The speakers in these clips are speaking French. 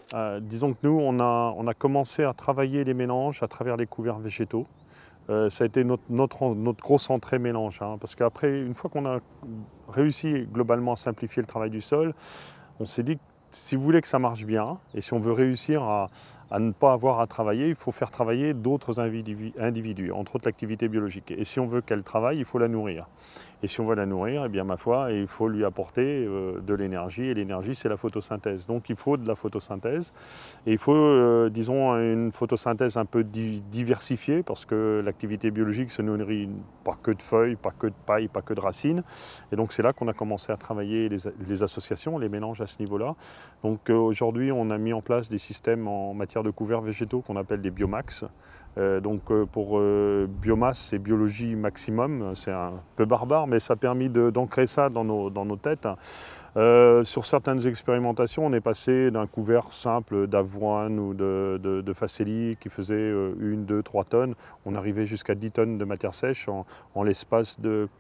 Disons que nous, on a commencé à travailler les mélanges à travers les couverts végétaux. Ça a été notre grosse entrée mélange, hein, parce qu'après, une fois qu'on a réussi globalement à simplifier le travail du sol, on s'est dit que si vous voulez que ça marche bien, et si on veut réussir à ne pas avoir à travailler, il faut faire travailler d'autres individus, entre autres l'activité biologique. Et si on veut qu'elle travaille, il faut la nourrir. Et si on veut la nourrir, eh bien, ma foi, il faut lui apporter de l'énergie. Et l'énergie, c'est la photosynthèse. Donc il faut de la photosynthèse. Et il faut, disons, une photosynthèse un peu diversifiée, parce que l'activité biologique se nourrit pas que de feuilles, pas que de paille, pas que de racines. Et donc c'est là qu'on a commencé à travailler les associations, les mélanges à ce niveau-là. Donc aujourd'hui, on a mis en place des systèmes en matière de couverts végétaux qu'on appelle des biomax. Pour biomasse, c'est biologie maximum, c'est un peu barbare, mais ça a permis d'ancrer ça dans nos têtes. Sur certaines expérimentations, on est passé d'un couvert simple d'avoine ou de facélie qui faisait 1, 2, 3 tonnes. On arrivait jusqu'à 10 tonnes de matière sèche en l'espace de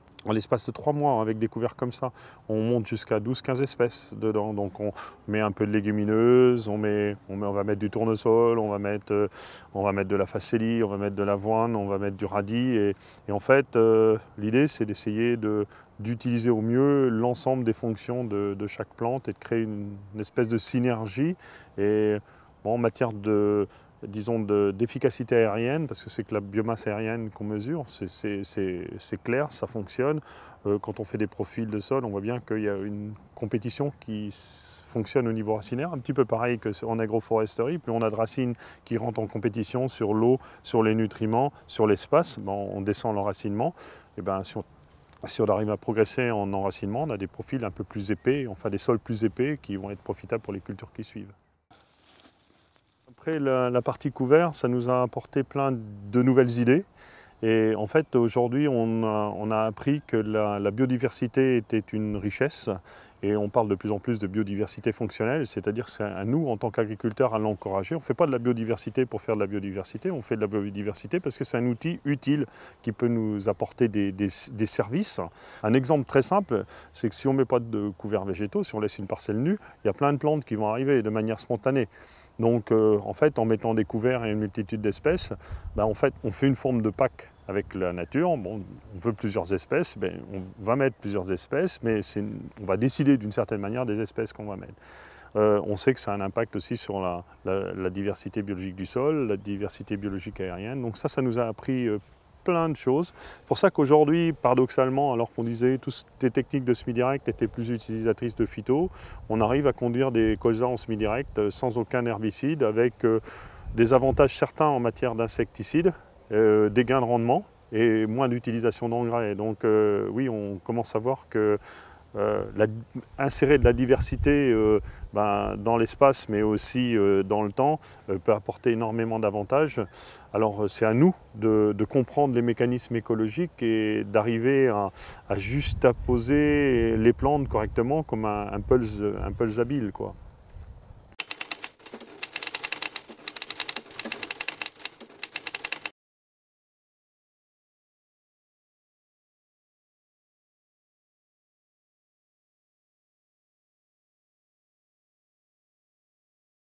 3 mois, avec des couverts comme ça. On monte jusqu'à 12-15 espèces dedans. Donc on met un peu de légumineuses, on va mettre du tournesol, on va mettre de la facélie, on va mettre de l'avoine, on va mettre du radis. Et en fait, l'idée, c'est d'essayer d'utiliser au mieux l'ensemble des fonctions de chaque plante et de créer une espèce de synergie. Et bon, en matière disons d'efficacité aérienne, parce que c'est que la biomasse aérienne qu'on mesure, c'est clair, ça fonctionne. Quand on fait des profils de sol, on voit bien qu'il y a une compétition qui fonctionne au niveau racinaire, un petit peu pareil qu'en agroforesterie. Plus on a de racines qui rentrent en compétition sur l'eau, sur les nutriments, sur l'espace, on descend l'enracinement. Et si on arrive à progresser en enracinement, on a des profils un peu plus épais, enfin des sols plus épais qui vont être profitables pour les cultures qui suivent. Après, la partie couvert, ça nous a apporté plein de nouvelles idées. Et en fait, aujourd'hui, on a appris que la biodiversité était une richesse. Et on parle de plus en plus de biodiversité fonctionnelle, c'est-à-dire que c'est à nous, en tant qu'agriculteurs, à l'encourager. On ne fait pas de la biodiversité pour faire de la biodiversité, on fait de la biodiversité parce que c'est un outil utile qui peut nous apporter des services. Un exemple très simple, c'est que si on ne met pas de couverts végétaux, si on laisse une parcelle nue, il y a plein de plantes qui vont arriver de manière spontanée. Donc en fait, en mettant des couverts et une multitude d'espèces, en fait, on fait une forme de pacte avec la nature. Bon, on veut plusieurs espèces, on va mettre plusieurs espèces, mais on va décider d'une certaine manière des espèces qu'on va mettre. On sait que ça a un impact aussi sur la diversité biologique du sol, la diversité biologique aérienne. Donc ça nous a appris plein de choses. C'est pour ça qu'aujourd'hui, paradoxalement, alors qu'on disait que toutes les techniques de semi-direct étaient plus utilisatrices de phyto, on arrive à conduire des colzas en semi-direct sans aucun herbicide, avec des avantages certains en matière d'insecticides, des gains de rendement et moins d'utilisation d'engrais. Donc oui, on commence à voir que insérer de la diversité dans l'espace, mais aussi dans le temps, peut apporter énormément d'avantages. Alors c'est à nous de comprendre les mécanismes écologiques et d'arriver à juste apposer les plantes correctement comme un pulse habile, quoi.